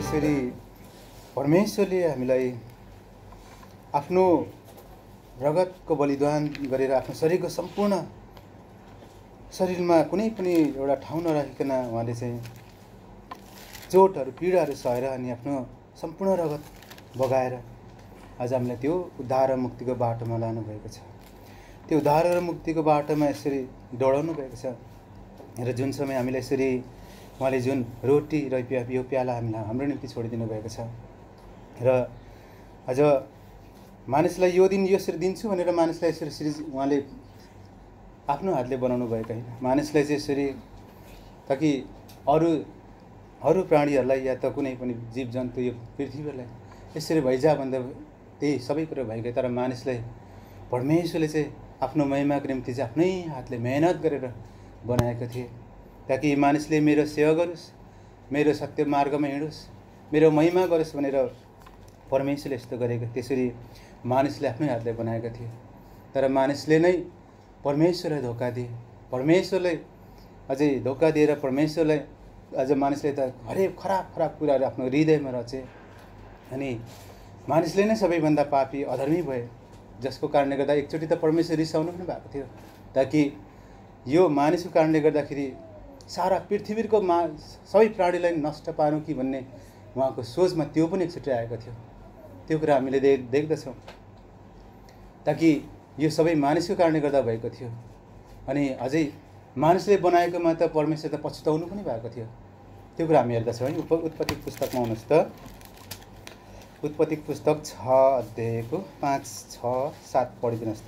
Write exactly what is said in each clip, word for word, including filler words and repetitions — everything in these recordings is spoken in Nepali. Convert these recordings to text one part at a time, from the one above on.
यसरी परमेश्वरले हामीलाई आफ्नो रगतको बलिदान गरेर आफ्नो शरीरको सम्पूर्ण शरीरमा कुनै पनि एउटा ठाउँ नराखिकन उहाँले चाहिँ चोटहरू पीडाहरू सहेर अनि आफ्नो सम्पूर्ण रगत बगाएर आज हामीलाई त्यो उद्धार र मुक्तिको बाटोमा लानुभएको छ। त्यो उद्धार र मुक्तिको बाटोमा यसरी दौडाउनु भएको छ र जुन समय हामीलाई यसरी उहाँले जुन रोटी र यो प्याला हामीलाई हाम्रो निम्ति छोडिदिनु भएको छ र आज मानिसलाई यो दिन यसरी दिन्छु भनेर मानिसलाई यसरी सिरिज उहाँले आफ्नो हातले बनाउनु भएको होइन। मानिसलाई चाहिँ यसरी ताकि अरू अरू प्राणीहरूलाई या त कुनै पनि जीव जन्तु यो पृथ्वीलाई यसरी भइजा भन्दा त्यही सबै कुरो भइगयो, तर मानिसलाई परमेश्वरले चाहिँ आफ्नो महिमाको निम्ति चाहिँ आफ्नै हातले मेहनत गरेर बनाएको थिए ताकि मानिसले मेरो सेवा गरोस्, मेरो सत्य मार्गमा हिँडोस्, मेरो महिमा गरोस् भनेर परमेश्वरले यस्तो गरेको। त्यसरी मानिसले आफ्नै हातले बनाएका थिए, तर मानिसले नै परमेश्वरलाई धोका दिए। परमेश्वरलाई अझै धोका दिएर परमेश्वरलाई अझ मानिसले त हरेक खराब खराब कुराहरू आफ्नो हृदयमा रचे अनि मानिसले नै सबैभन्दा पापी अधर्मी भए, जसको कारणले गर्दा एकचोटि त परमेश्वर रिसाउनु पनि भएको थियो ताकि यो मानिसको कारणले गर्दाखेरि सारा पृथ्वीको मा सबै प्राणीलाई नष्ट पार्नु कि भन्ने उहाँको सोचमा त्यो पनि एकचोटि आएको थियो। त्यो कुरा हामीले दे देख्दछौँ ताकि यो सबै मानिसको कारणले गर्दा भएको थियो अनि अझै मानिसले बनाएकोमा त परमेश्वर त पछुताउनु पनि भएको थियो। त्यो कुरा हामी हेर्दछौँ है। उप उत्पत्ति पुस्तकमा आउनुहोस् त, उत्पत्ति पुस्तक छ अध्यायको पाँच छ सात पढिदिनुहोस् त।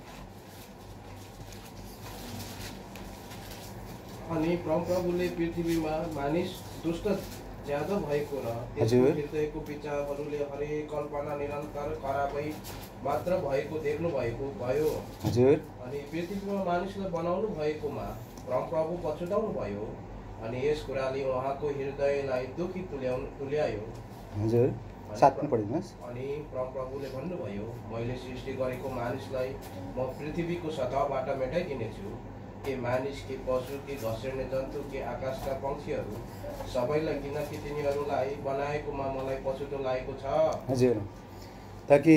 अनि परमप्रभुले पृथ्वीमा मानिस दुष्ट ज्यादा भएको र हृदयको विचारहरूले हरेक कल्पना निरन्तर खराबै मात्र भएको देख्नु भएको भयो। हजुर। अनि पृथ्वीमा मानिसलाई बनाउनु भएकोमा परमप्रभु पछुताउनु भयो अनि यस कुराले उहाँको हृदयलाई दुखी तुल्याउनु तुल्यायो। हजुर। सात पनि पढिदिनुहोस्। अनि परमप्रभुले भन्नुभयो, मैले सृष्टि गरेको मानिसलाई म पृथ्वीको सतहबाट मेटाइदिनेछु। के मानिस, के पशु, के घस्रिने जन्तु, के आकाशका पक्षीहरू सबैलाई, किनकि तिनीहरूलाई बनाएकोमा मलाई पछुतो लागेको छ। हजुर। ताकि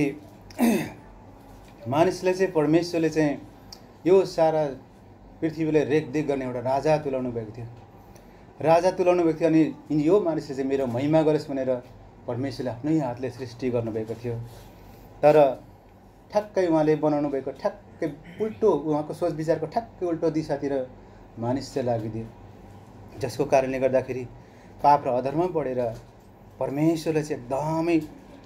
मानिसलाई चाहिँ परमेश्वरले चाहिँ यो सारा पृथ्वीलाई रेखदेख गर्ने एउटा राजा तुल्याउनु भएको थियो राजा तुल्याउनु भएको थियो अनि यो मानिसले चाहिँ मेरो महिमा गरोस् भनेर परमेश्वरले आफ्नै हातले सृष्टि गर्नुभएको थियो। तर ठ्याक्कै उहाँले बनाउनु भएको ठ्याक्कै उल्टो, उहाँको सोच विचारको ठ्याक्कै उल्टो दिशातिर मानिस चाहिँ लागिदियो, जसको कारणले गर्दाखेरि पाप र अधर्म बढेर परमेश्वरलाई चाहिँ एकदमै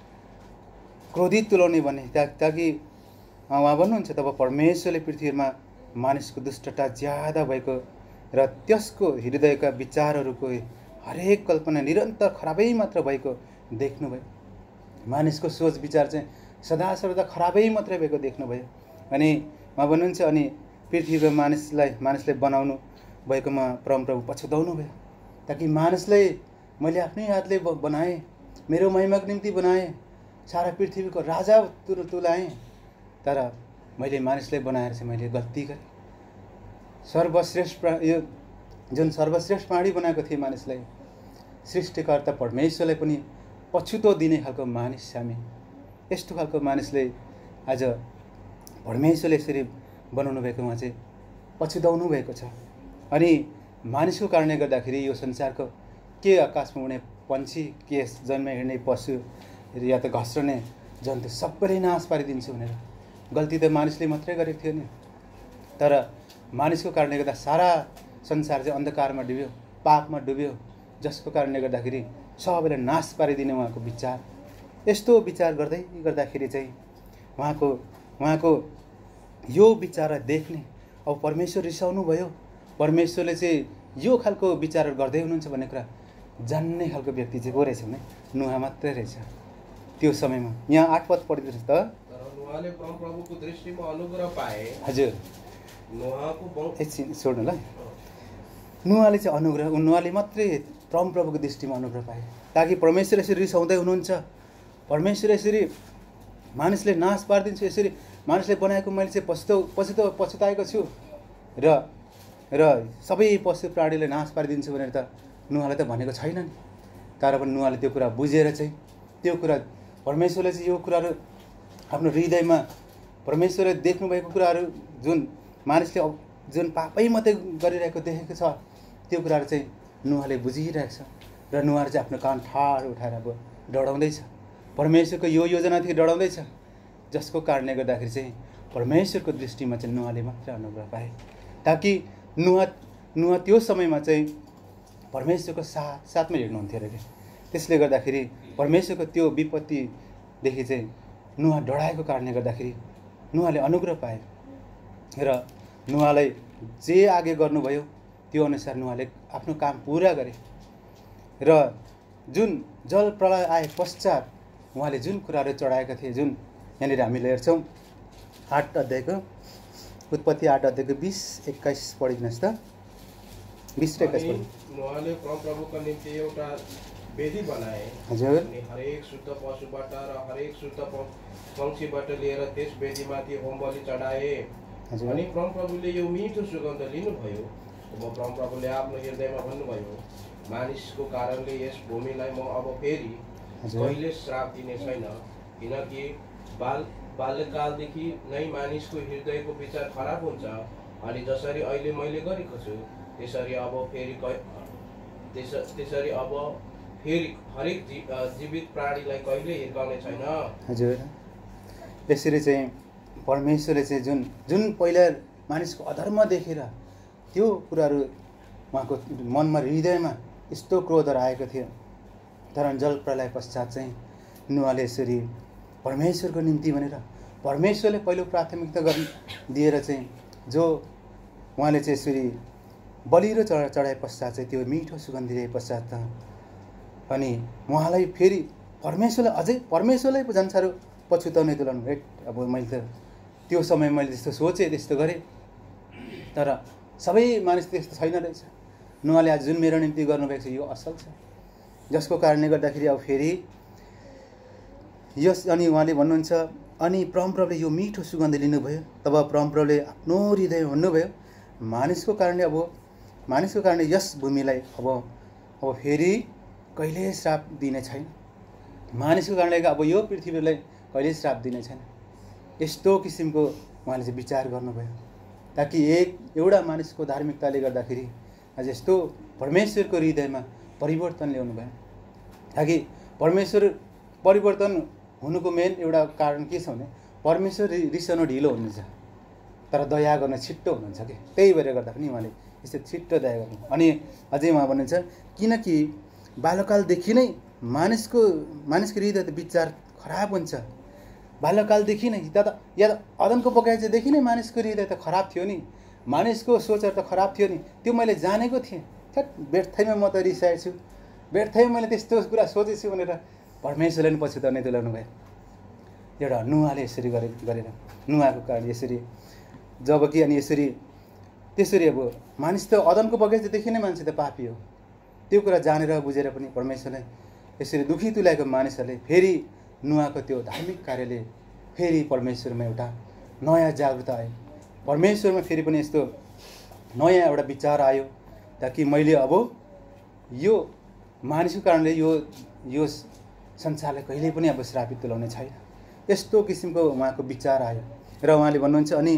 क्रोधित तुल्याउने भने ता ताकि उहाँ भन्नुहुन्छ तब परमेश्वरले पृथ्वीमा मानिसको दुष्टता ज्यादा भएको र त्यसको हृदयका विचारहरूको हरेक कल्पना निरन्तर खराबै मात्र भएको देख्नुभयो। मानिसको सोच विचार चाहिँ सदा सर्वदा खराबै मात्रै भएको देख्नुभयो। अनि उहाँ भन्नुहुन्छ अनि पृथ्वीमा मानिसलाई मानिसले बनाउनु भएकोमा परमप्रभु पछुताउनु भयो ताकि मानिसलाई मैले आफ्नै हातले बनाएँ, मेरो महिमाको निम्ति बनाएँ, सारा पृथ्वीको राजा तुल तुलाएँ, तर मैले मानिसलाई बनाएर चाहिँ मैले गल्ती गरेँ। सर्वश्रेष्ठ प्रा यो जुन सर्वश्रेष्ठ प्राणी बनाएको थिएँ मानिसलाई, सृष्टिकर्ता परमेश्वरलाई पनि पछुतो दिने खालको मानिस हामी। यस्तो खालको मानिसले आज परमेश्वरले यसरी बनाउनु भएकोमा चाहिँ पछुताउनु भएको छ। अनि मानिसको कारणले गर्दाखेरि यो संसारको के आकाशमा उड्ने पन्छी, के जन्म हिँड्ने पशु या त घस्रने जन्तु सबैले नाश पारिदिन्छु भनेर गल्ती त मानिसले मात्रै गरेको थियो नि, तर मानिसको कारणले गर्दा सारा संसार चाहिँ अन्धकारमा डुब्यो, पापमा डुब्यो, जसको कारणले गर्दाखेरि सबैलाई नाश पारिदिने उहाँको विचार। यस्तो विचार गर्दै गर्दाखेरि चाहिँ उहाँको उहाँको यो विचारलाई देख्ने अब परमेश्वर रिसाउनु भयो, परमेश्वरले चाहिँ यो खालको विचारहरू गर्दै हुनुहुन्छ भन्ने कुरा जान्ने खालको व्यक्ति चाहिँ को रहेछ भने नुहा मात्रै रहेछ त्यो समयमा। यहाँ आठ पद पढिदिनुहोस् त। नुहाले परमप्रभुको दृष्टिमा अनुग्रह पाए। हजुर। नुहाको एकछिन छोड्नु ल। नुहाले चाहिँ अनुग्रह, नुहाले मात्रै परमप्रभुको दृष्टिमा अनुग्रह पाए ताकि परमेश्वर यसरी रिसाउँदै हुनुहुन्छ, परमेश्वर यसरी मानिसले नाश पारिदिन्छु, यसरी मानिसले बनाएको मैले चाहिँ पछुतो पछुतो पछुताएको छु र र सबै पशु प्राणीलाई नाश पारिदिन्छु भनेर त नुहाले त भनेको छैन नि। तर पनि नुहाले त्यो कुरा बुझेर चाहिँ त्यो कुरा परमेश्वरले चाहिँ यो कुराहरू आफ्नो हृदयमा परमेश्वरले देख्नुभएको कुराहरू जुन मानिसले जुन पापै मात्रै गरिरहेको देखेको छ त्यो कुराहरू चाहिँ नुहाले बुझिरहेको छ र नुहाले चाहिँ आफ्नो कान ठाड उठाएर अब डढाउँदैछ। परमेश्वरको यो योजनादेखि डढाउँदैछ, जसको कारणले गर्दाखेरि चाहिँ परमेश्वरको दृष्टिमा चाहिँ नुहाले मात्र अनुग्रह पाए। ताकि नुहा नुहा त्यो समयमा चाहिँ परमेश्वरको साथ साथमै हिँड्नुहुन्थ्यो अरे। त्यसले गर्दाखेरि परमेश्वरको त्यो विपत्तिदेखि चाहिँ नुहा डढाएको कारणले गर्दाखेरि नुहाले अनुग्रह पाए र नुहालाई जे आगे गर्नुभयो त्यो अनुसार नुहाले आफ्नो काम पुरा गरे। र जुन जल प्रलय आए पश्चात उहाँले जुन कुराहरू चढाएका थिए, जुन यहाँनिर हामीले हेर्छौँ आठ अध्यायको उत्पत्ति आठ अध्यायको बिस एक्काइस पढिदिनुहोस् त। बिस र एक्काइस पढि नुहाले परमप्रभुको निम्ति एउटा वेदी बनाए। हजुर। अनि हरेक शुद्ध पशुबाट र हरेक शुद्ध पंक्षीबाट लिएर त्यस वेदीमाथि होम बलि चढाए। अनि परमप्रभुले यो मिठो सुगन्ध लिनुभयो। अब परमप्रभुले आफ्नो हृदयमा भन्नुभयो, मानिसको कारणले यस भूमिलाई म अब फेरि कहिले श्राप दिने छैन, किनकि बाल बाल्यकालदेखि नै मानिसको हृदयको विचार खराब हुन्छ। अनि जसरी अहिले मैले गरेको छु त्यसरी अब फेरि त्यसरी अब फेरि हरेक जीवित प्राणीलाई कहिले हिर्काउने छैन। हजुर। यसरी चाहिँ परमेश्वरले चाहिँ जुन जुन पहिला मानिसको अधर्म देखेर त्यो कुराहरू उहाँको मनमा हृदयमा यस्तो क्रोधहरू आएको थियो, तर जल प्रलय पश्चात चाहिँ नुहाले यसरी परमेश्वरको निम्ति भनेर परमेश्वरले पहिलो प्राथमिकता गर् दिएर चाहिँ जो उहाँले चाहिँ यसरी बलिरो चढा चढाए पश्चात चाहिँ त्यो मिठो सुगन्ध दिए पश्चात त अनि उहाँलाई फेरि परमेश्वरले अझै परमेश्वरलाई झन् साह्रो पछुताउने तुलाउनु। हेट अब मैले त त्यो समय मैले त्यस्तो सोचेँ, त्यस्तो गरेँ, तर सबै मानिस त्यस्तो छैन रहेछ। नुहाले आज जुन मेरो निम्ति गर्नुभएको छ यो असल छ, जसको कारणले गर्दाखेरि अब फेरि यस अनि उहाँले भन्नुहुन्छ अनि परमप्रभुले यो मिठो सुगन्ध लिनुभयो। तब परमप्रभुले आफ्नो हृदय भन्नुभयो, मानिसको कारणले अब मानिसको कारणले यस भूमिलाई अब अब फेरि कहिले श्राप दिने छैन। मानिसको कारणले अब यो पृथ्वीलाई कहिले श्राप दिने छैन। यस्तो किसिमको उहाँले चाहिँ विचार गर्नुभयो, ताकि एक एउटा मानिसको धार्मिकताले गर्दाखेरि आज यस्तो परमेश्वरको हृदयमा परिवर्तन ल्याउनु भयो। ताकि परमेश्वर परिवर्तन हुनुको मेन एउटा कारण के छ भने परमेश्वर रिसाउनु ढिलो हुनुहुन्छ, तर दया गर्न छिट्टो हुनुहुन्छ कि। त्यही भएर गर्दा पनि उहाँले यस्तो छिट्टो दया गर्नु। अनि अझै उहाँ भन्नुहुन्छ किनकि बाल्यकालदेखि नै मानिसको मानिसको हृदय त विचार खराब हुन्छ। बाल्यकालदेखि नै या त या त अदनको बगैँचादेखि नै मानिसको हृदय त खराब थियो नि, मानिसको सोचहरू त खराब थियो नि। त्यो मैले जानेको थिएँ। थ्याट व्यर्थैमा म त रिसाएको छु, व्यर्थैमा मैले त्यस्तो कुरा सोचेछु भनेर परमेश्वरले पनि पछुताउने तुलाउनु भयो। एउटा नुहाले यसरी गरे गरेर नुहाको कारण यसरी जब कि अनि यसरी त्यसरी अब मानिस त अदनको बगैँचादेखि नै मान्छे त पापी हो। त्यो कुरा जानेर बुझेर पनि परमेश्वरले यसरी दुखी तुल्याएको मानिसहरूले फेरि नुहाको त्यो धार्मिक कार्यले फेरि परमेश्वरमा एउटा नयाँ जागृत आयो। परमेश्वरमा फेरि पनि यस्तो नयाँ एउटा विचार आयो, ताकि मैले अब यो मानिसको कारणले यो यो संसारलाई कहिल्यै पनि अब श्रापित तुल्याउने छैन। यस्तो किसिमको उहाँको विचार आयो र उहाँले भन्नुहुन्छ अनि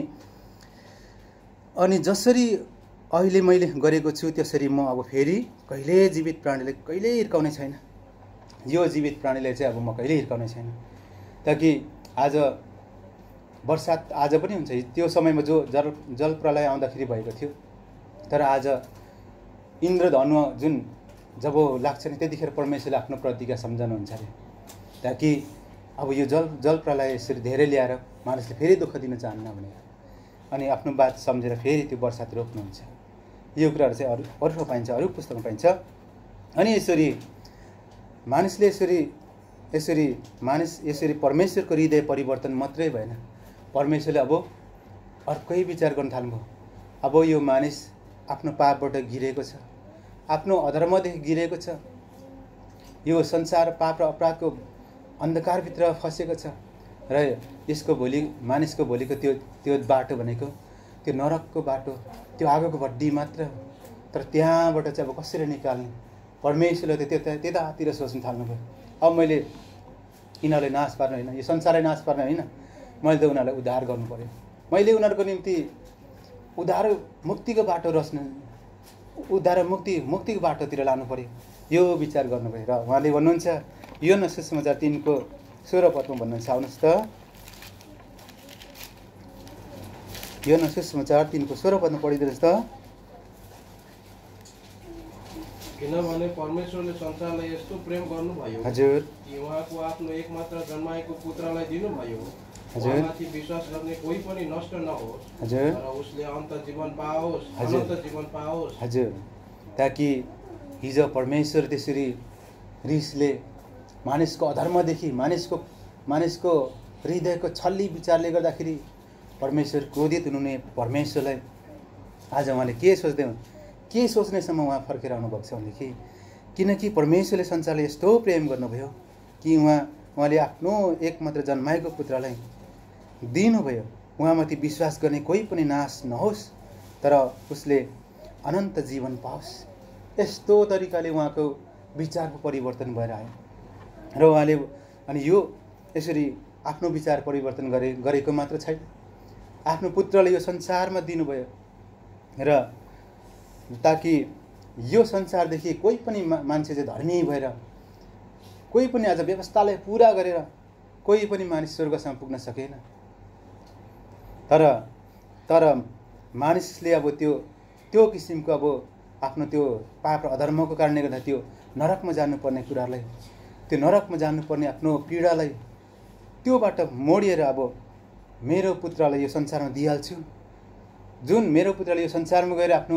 अनि जसरी अहिले मैले गरेको छु त्यसरी म अब फेरि कहिल्यै जीवित प्राणीलाई कहिल्यै हिर्काउने छैन। यो जीवित प्राणीलाई चाहिँ अब म कहिल्यै हिर्काउने छैन। ताकि आज वर्षात आज पनि हुन्छ, त्यो समयमा जो जल जल प्रलय आउँदाखेरि भएको थियो, तर आज इन्द्रधनु जुन जब लाग्छ नि त्यतिखेर परमेश्वरले आफ्नो प्रतिज्ञा सम्झनुहुन्छ अरे, ताकि अब यो जल जल प्रलय यसरी धेरै ल्याएर मानिसले फेरि दुःख दिन चाहन्न भनेर अनि आफ्नो बात सम्झेर फेरि त्यो वर्षात रोक्नुहुन्छ। यो कुराहरू चाहिँ अरू अरू पाइन्छ, अरू पुस्तकमा पाइन्छ। अनि यसरी मानिसले यसरी यसरी मानिस यसरी परमेश्वरको हृदय परिवर्तन मात्रै भएन, परमेश्वरले अब अर्कै विचार गर्न थाल्नुभयो। अब यो मानिस आफ्नो पापबाट गिरेको छ, आफ्नो अधर्मदेखि गिरेको छ, यो संसार पाप र अपराधको अन्धकारभित्र फसेको छ र यसको भोलि मानिसको भोलिको त्यो त्यो बाटो भनेको त्यो नरकको बाटो, त्यो आगोको भड्डी मात्र हो। तर त्यहाँबाट चाहिँ अब कसरी निकाल्ने, परमेश्वरले त त्यता त्यतातिर सोच्न थाल्नुभयो। अब मैले यिनीहरूलाई नाश पार्न होइन, यो संसारलाई नाश पार्न होइन, मैले त उनीहरूलाई उद्धार गर्नु पऱ्यो। मैले उनीहरूको निम्ति उद्धार मुक्तिको बाटो रच्न, उद्धार मुक्ति मुक्तिको बाटोतिर लानु पऱ्यो, यो विचार गर्नुभयो। र उहाँले भन्नुहुन्छ योहन्ना सुसमाचार तिनको सोह्र पदमा भन्नुहुन्छ, आउनुहोस् त, योहन्ना सुसमाचार तिनको सोह्र पदमा पढिदिनुहोस् त। किनभने परमेश्वरले संसारलाई यस्तो प्रेम गर्नुभयो हजुर कि उहाँको आफ्नो एकमात्र जन्माएको पुत्रलाई दिनुभयो, हजुर उहाँमाथि विश्वास गर्ने कोही पनि नष्ट नहोस्, हजुर तर उसले अन्त जीवन पाओस्, हजुर। अनन्त जीवन पाओस्। हजुर, ताकि हिजो परमेश्वर त्यसरी रिसले मानिसको अधर्मदेखि, मानिसको मानिसको हृदयको छल्ली विचारले गर्दाखेरि परमेश्वर क्रोधित हुनुहुने परमेश्वरलाई आज उहाँले के सोच्दै के सोच्नेसम्म उहाँ फर्केर आउनुभएको छ भनेदेखि, किनकि परमेश्वरले संसारले यस्तो प्रेम गर्नुभयो कि उहाँ उहाँले आफ्नो एकमात्र जन्माएको पुत्रलाई दिनुभयो, उहाँमाथि विश्वास गर्ने कोही पनि नाश नहोस्, तर उसले अनन्त जीवन पाओस्। यस्तो तरिकाले उहाँको विचारको परिवर्तन भएर आयो र उहाँले अनि यो यसरी आफ्नो विचार परिवर्तन गरे गरेको मात्र छैन, आफ्नो पुत्रले यो संसारमा दिनुभयो र ताकि यो संसारदेखि कोही पनि मान्छे चाहिँ धर्मी भएर, कोही पनि आज व्यवस्थालाई पुरा गरेर कोही पनि मानिस स्वर्गसम्म पुग्न सकेन। तर तर मानिसले अब त्यो त्यो किसिमको अब आफ्नो त्यो पाप र अधर्मको कारणले गर्दा त्यो नरकमा जानुपर्ने कुरालाई, त्यो नरकमा जानुपर्ने आफ्नो पीडालाई त्योबाट मोडिएर अब मेरो पुत्रलाई यो संसारमा दिइहाल्छु, जुन मेरो पुत्रले यो संसारमा गएर आफ्नो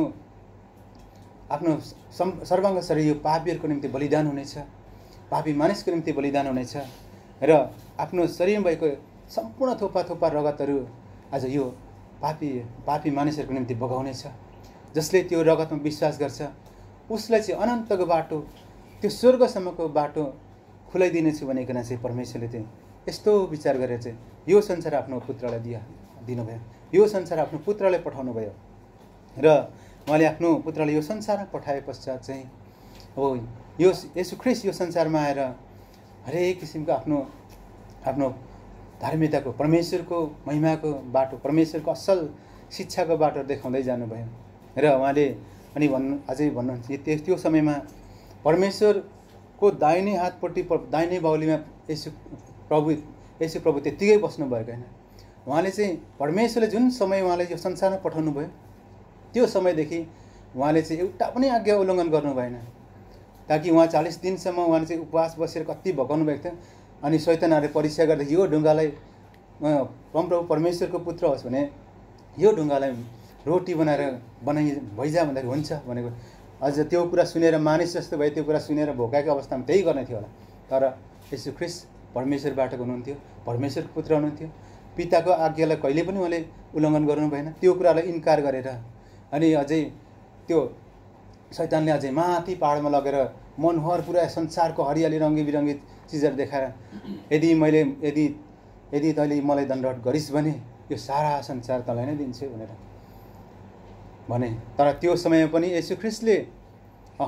आफ्नो सर्वाङ्ग शरीर यो पापीहरूको निम्ति बलिदान हुनेछ, पापी मानिसको निम्ति बलिदान हुनेछ र आफ्नो शरीरमा भएको सम्पूर्ण थोपा थोपा रगतहरू आज यो पापी पापी मानिसहरूको निम्ति बगाउनेछ। जसले त्यो रगतमा विश्वास गर्छ उसलाई चाहिँ अनन्तको बाटो, त्यो स्वर्गसम्मको बाटो खुलाइदिनेछु भनेकन चाहिँ परमेश्वरले चाहिँ यस्तो विचार गरेर चाहिँ यो संसार आफ्नो पुत्रलाई दिया दिनुभयो, यो संसार आफ्नो पुत्रलाई पठाउनु भयो र उहाँले आफ्नो पुत्रलाई यो संसारमा पठाए पश्चात चाहिँ अब यो यसु ख्रिस्ट यो संसारमा आएर हरेक किसिमको आफ्नो आफ्नो धार्मिकताको, परमेश्वरको महिमाको बाटो, परमेश्वरको असल शिक्षाको बाटो देखाउँदै जानुभयो र उहाँले अनि भन्नु अझै भन्नुहुन्छ त्यो त्यो समयमा परमेश्वरको दाहिने हातपट्टि दाहिने बाहुलीमा यसु प्रभु यसु प्रभु त्यत्तिकै बस्नुभएको होइन। उहाँले चाहिँ परमेश्वरले जुन समय उहाँले यो संसारमा पठाउनु भयो त्यो समयदेखि उहाँले चाहिँ एउटा पनि आज्ञा उल्लङ्घन गर्नु भएन, ताकि उहाँ चालिस दिनसम्म उहाँले चाहिँ उपवास बसेर कति भकाउनु भएको थियो। अनि शैतानहरूले परीक्षा गर्दा यो ढुङ्गालाई परमप्रभु परमेश्वरको पुत्र होस् भने यो ढुङ्गालाई रोटी बनाएर बनाइ भइजा भन्दाखेरि हुन्छ भनेको, अझ त्यो कुरा सुनेर मानिस जस्तो भए त्यो कुरा सुनेर भोकाएको अवस्थामा त्यही गर्ने थियो होला। तर यसु ख्रिस्ट परमेश्वरबाट हुनुहुन्थ्यो, परमेश्वरको पुत्र हुनुहुन्थ्यो, पिताको आज्ञालाई कहिले पनि उहाँले उल्लङ्घन गर्नु भएन, त्यो कुरालाई इन्कार गरेर अनि अझै त्यो शैतानले अझै माथि पहाडमा लगेर मनोहर पुरा संसारको हरियाली रङ्गी बिरङ्गी चिजहरू देखाएर यदि मैले यदि यदि तैँले मलाई दण्डवट गरिस् भने यो सारा संसार तँलाई नै दिन्छु भनेर भने। तर त्यो समयमा पनि यसु ख्रिस्टले अह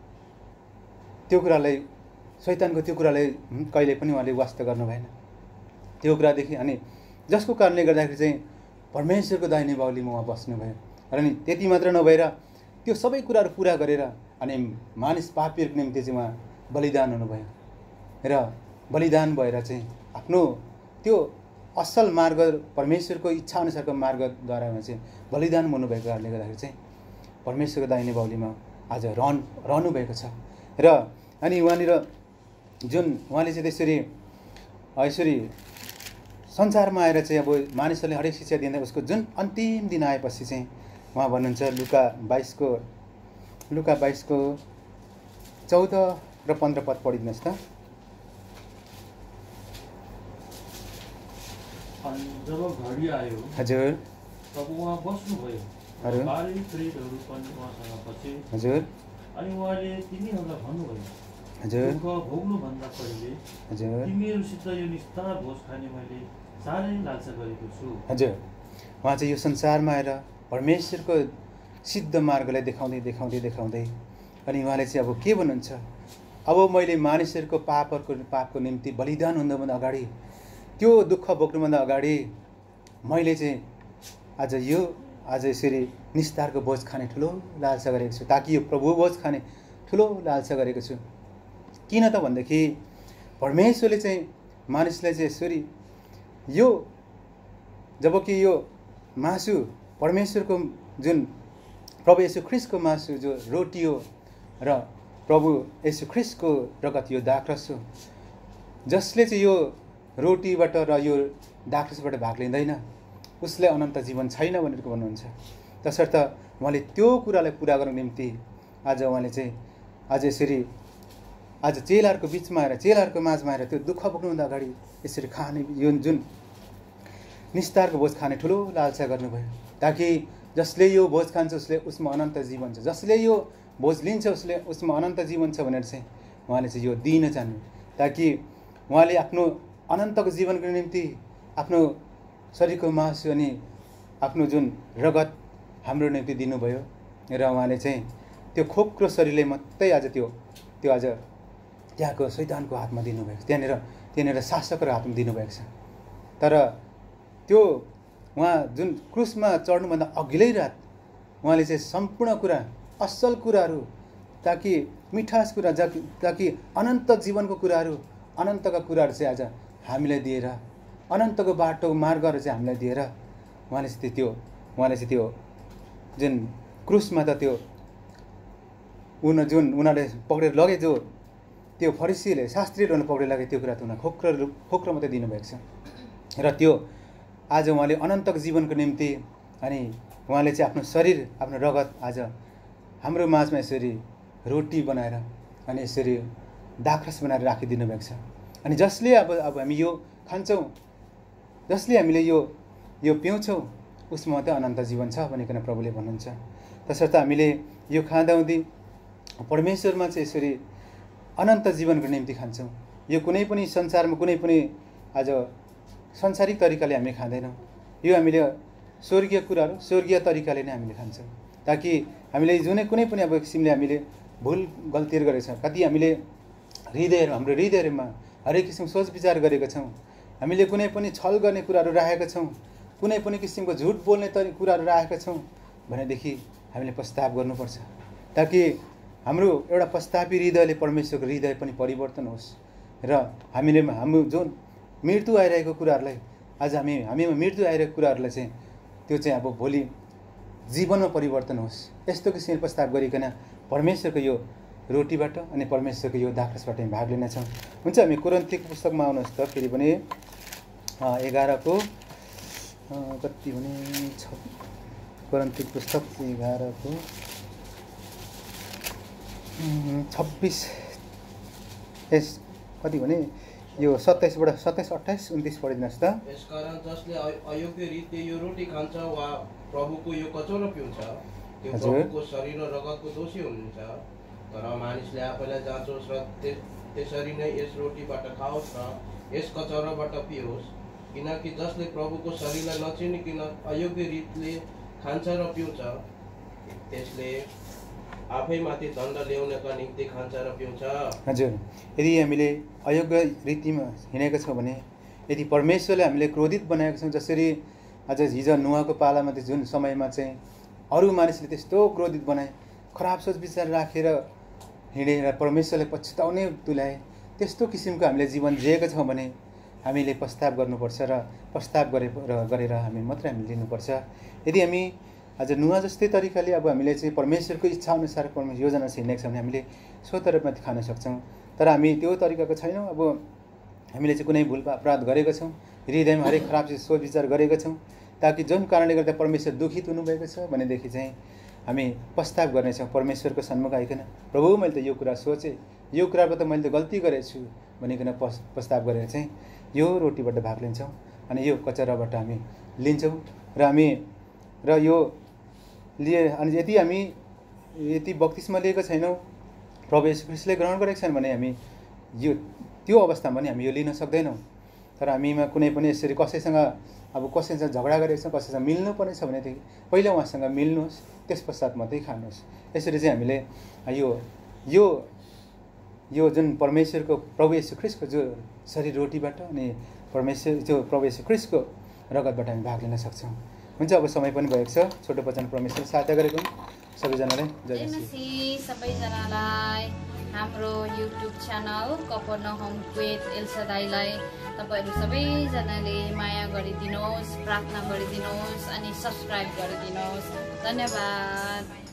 त्यो कुरालाई, शैतानको त्यो कुरालाई कहिले पनि उहाँले वास्ता गर्नु भएन त्यो कुरादेखि। अनि जसको कारणले गर्दाखेरि चाहिँ परमेश्वरको दाहिने बाहुलीमा उहाँ बस्नुभयो र नि त्यति मात्र नभएर त्यो सबै कुराहरू पुरा गरेर अनि मानिस पापीहरूको निम्ति चाहिँ उहाँ बलिदान हुनुभयो र बलिदान भएर चाहिँ आफ्नो त्यो असल मार्ग, परमेश्वरको इच्छा अनुसारको मार्गद्वारा चाहिँ बलिदान हुनुभएको कारणले गर्दाखेरि चाहिँ परमेश्वरको दाहिने बाहुलीमा आज रहनु रहनुभएको छ। र अनि उहाँनिर जुन उहाँले चाहिँ त्यसरी यसरी संसारमा आएर चाहिँ अब मानिसहरूले हरेक शिक्षा दिँदा उसको जुन अन्तिम दिन आएपछि चाहिँ उहाँ भन्नुहुन्छ लुका बाइसको लुका बाइसको चौध र पन्ध्र पद पढिदिनुहोस् त। अनि जब घडी आयो हजुर तब उहाँ बस्नुभयो, बाह्र प्रेतहरू पनि उहाँसँग बसे। हजुर अनि उहाँले तिनीहरूलाई भन्नुभयो, हजुर दुःख भोग्नुभन्दा पहिले हजुर तिमीहरूसित यो निस्तार भोज खाने मैले साह्रै लालसा गरेको छु। हजुर उहाँ चाहिँ यो संसारमा आएर परमेश्वरको सिद्ध मार्गलाई देखाउँदै देखाउँदै देखाउँदै अनि उहाँले चाहिँ अब के भन्नुहुन्छ, अब मैले मानिसहरूको पापहरूको पापको निम्ति बलिदान हुँदाभन्दा अगाडि, त्यो दुःख भोग्नुभन्दा अगाडि मैले चाहिँ आज यो आज यसरी निस्तारको बोझ खाने ठुलो लालसा गरेको छु, ताकि यो प्रभु बोझ खाने ठुलो लालसा गरेको छु। किन त भनेदेखि परमेश्वरले चाहिँ मानिसलाई चाहिँ यसरी यो जबकि यो मासु परमेश्वरको जुन प्रभु येशू ख्रिस्टको मासु जो रोटी हो र प्रभु येशू ख्रिस्टको रगत यो दाखरस हो, जसले चाहिँ यो रोटीबाट र यो दाखरसबाट भाग लिँदैन उसले अनन्त जीवन छैन भनेर भन्नुहुन्छ। तसर्थ उहाँले त्यो कुरालाई पुरा गर्नको निम्ति आज उहाँले चाहिँ आज यसरी आज चेलाहरूको बिचमा आएर चेलाहरूको माझमा आएर त्यो दुःख भोग्नुभन्दा अगाडि यसरी खाने यो जुन निस्तारको भोज खाने ठुलो लालसा गर्नुभयो, ताकि जसले यो भोज खान्छ उसले उसमा अनन्त जीवन छ, जसले यो भोज लिन्छ उसले उसमा अनन्त जीवन छ भनेर चाहिँ उहाँले चाहिँ यो दिन चाहनु, ताकि उहाँले आफ्नो अनन्तको जीवनको निम्ति आफ्नो शरीरको मासु अनि आफ्नो जुन रगत हाम्रो निम्ति दिनुभयो र उहाँले चाहिँ त्यो खोक्रो शरीरले मात्रै आज त्यो त्यो आज त्यहाँको शैतानको हातमा दिनुभएको छ, त्यहाँनिर त्यहाँनिर शासकको हातमा दिनुभएको छ। तर त्यो उहाँ जुन क्रुसमा चढ्नुभन्दा अघिल्लै रात उहाँले चाहिँ सम्पूर्ण कुरा असल कुराहरू, ताकि मिठास कुरा, ताकि अनन्त जीवनको कुराहरू अनन्तका कुराहरू चाहिँ आज हामीलाई दिएर अनन्तको बाटो मार्गहरू चाहिँ हामीलाई दिएर उहाँले चाहिँ त्यो उहाँले चाहिँ त्यो जुन क्रुसमा त त्यो उन जुन उनीहरूले पक्रेर लगे, जो त्यो फरिसीले शास्त्रीहरूले पक्रेर लगे, त्यो कुरा त उनीहरू खोक्रो खोक्रो मात्रै दिनुभएको छ। र त्यो आज उहाँले अनन्तको जीवनको निम्ति अनि उहाँले चाहिँ आफ्नो शरीर आफ्नो रगत आज हाम्रो माझमा यसरी रोटी बनाएर अनि यसरी दाखरस बनाएर राखिदिनु भएको छ। अनि जसले अब अब हामी यो खान्छौँ, जसले हामीले यो यो पिउँछौँ उसमा मात्रै अनन्त जीवन छ भनिकन प्रभुले भन्नुहुन्छ। तसर्थ हामीले यो खाँदाहुँदी परमेश्वरमा चाहिँ यसरी अनन्त जीवनको निम्ति खान्छौँ। यो कुनै पनि संसारमा कुनै पनि आज संसारिक तरिकाले हामीले खाँदैनौँ, यो हामीले स्वर्गीय कुराहरू स्वर्गीय तरिकाले नै हामीले खान्छौँ, ताकि हामीले जुनै कुनै पनि अब किसिमले हामीले भुल गल्तीहरू गरेका छौँ, कति हामीले हृदयहरू हाम्रो हृदयहरूमा हरेक किसिमको सोच विचार गरेका छौँ, हामीले कुनै पनि छल गर्ने कुराहरू राखेका छौँ, कुनै पनि किसिमको झुट बोल्ने तरि कुराहरू राखेका छौँ भनेदेखि हामीले पश्चाताप गर्नुपर्छ, ताकि हाम्रो एउटा पश्चातापी हृदयले परमेश्वरको हृदय पनि परिवर्तन होस् र हामीले हाम्रो जुन मृत्यु आइरहेको कुराहरूलाई आज हामी हामीमा मृत्यु आइरहेको कुराहरूलाई चाहिँ त्यो चाहिँ अब भोलि जीवनमा परिवर्तन होस्, यस्तो किसिमले प्रस्ताव गरिकन परमेश्वरको यो रोटीबाट अनि परमेश्वरको यो दाखरसबाट हामी भाग लिनेछौँ। हुन्छ, हामी कोरिन्थीको पुस्तकमा आउनुहोस् त, फेरि पनि एघारको कति भने छ कोरिन्थीको पुस्तक एघारको छब्बिस यस कति भने यो सत्ताइसबाट सत्ताइस अट्ठाइस उन्तिस पढिदिनुहोस् त। यसकारण जसले अयोग्य रीतिले यो रोटी खान्छ वा प्रभुको यो कचौरा पिउँछ त्यो प्रभुको शरीर र रगतको दोषी हुनुहुन्छ। तर मानिसले आफैलाई जाँचोस् र त्यसरी नै यस रोटीबाट खाओस् र यस कचौराबाट पियोस्, किनकि जसले प्रभुको शरीरलाई नचिनिकन अयोग्य रीतिले खान्छ र पिउँछ त्यसले आफैमाथि दण्ड ल्याउनका निम्ति खान्छ र पिउँछ। हजुर, यदि हामीले अयोग्य रीतिमा हिँडेका छौँ भने, यदि परमेश्वरले हामीले क्रोधित बनाएका छौँ, जसरी आज हिजो नुहाको पालामा जुन समयमा चाहिँ अरू मानिसले त्यस्तो क्रोधित बनाए, खराब सोच विचार राखेर हिँडेर परमेश्वरले पछुताउने तुल्याए, त्यस्तो किसिमको हामीले जीवन जिएका छौँ भने हामीले पश्चाताप गर्नुपर्छ र पश्चाताप गरे गरेर हामी मात्रै हामीले लिनुपर्छ। यदि हामी आज नुहा जस्तै तरिकाले अब हामीले चाहिँ परमेश्वरको इच्छा अनुसार परमेश्वर योजना हिँडेका छौँ भने हामीले स्वतः रूपमा खान सक्छौँ। तर हामी त्यो तरिकाको छैनौँ, अब हामीले चाहिँ कुनै भुल अपराध गरेका छौँ, हृदयमा हरेक खराब चिज सोच विचार गरेका छौँ, ताकि जुन कारणले गर्दा परमेश्वर दुखित हुनुभएको छ भनेदेखि चाहिँ हामी पश्चाताप गर्नेछौँ परमेश्वरको सन्मुख आइकन, प्रभु मैले त यो कुरा सोचेँ, यो कुराबाट त मैले त गल्ती गरेको छु भनिकन पस् पश्चाताप गरेर चाहिँ यो रोटीबाट भाग लिन्छौँ अनि यो कचौराबाट हामी लिन्छौँ र हामी र यो लिए अनि यदि हामी यति बक्तिस्मा लिएको छैनौँ, प्रभु येशू ख्रीष्टले ग्रहण गरेको छैन भने हामी यो त्यो अवस्थामा पनि हामी यो लिन सक्दैनौँ। तर हामीमा कुनै पनि यसरी कसैसँग अब कसैसँग झगडा गरेको छ कसैसँग मिल्नुपर्ने छ भनेदेखि पहिला उहाँसँग मिल्नुहोस्, त्यस पश्चात मात्रै खानुहोस्। यसरी चाहिँ हामीले यो यो यो जुन परमेश्वरको प्रभु येशू ख्रीष्टको जो शरीर रोटीबाट अनि परमेश्वर जो प्रभु येशू ख्रीष्टको रगतबाट हामी भाग लिन सक्छौँ। हुन्छ, अब समय पनि भएको छ। छोटो वचन परमेश्वर सहायता गरेको सबैजनालाई जय मसीह। सबैजनालाई हाम्रो YouTube channel Capernaum Kuwait El सदाईलाई तपाईहरु सबैजनाले माया गरिदिनुहोस्, प्रार्थना गरिदिनुहोस् अनि सब्स्क्राइब गरिदिनुहोस्। धन्यवाद।